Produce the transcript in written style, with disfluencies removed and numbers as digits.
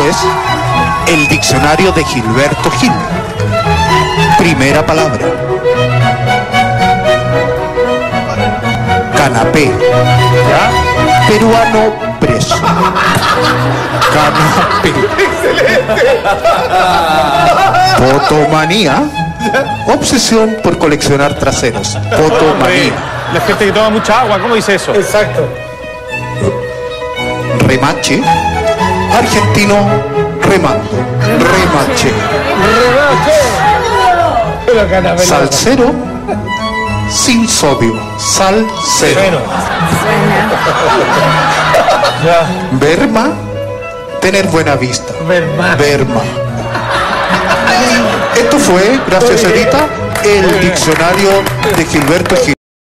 es el diccionario de Gilberto Gil. Primera palabra. Canapé. ¿Ya? Peruano preso. Canapé. ¡Excelente! Potomanía. Obsesión por coleccionar traseros. Potomanía. La gente que toma mucha agua, ¿cómo dice eso? Exacto. Remache. Argentino remando. Remache. Pero canapé. Salsero sin sodio. Salsero. Bueno. Ya. Berma. Tener buena vista. Berma. Berma. Esto fue, gracias Edita, el diccionario de Gilberto Gil.